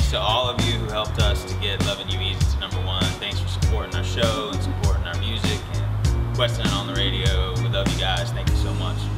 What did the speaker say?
thanks to all of you who helped us to get Lovin' You Easy to #1. Thanks for supporting our show and supporting our music and requesting it on the radio. We love you guys. Thank you so much.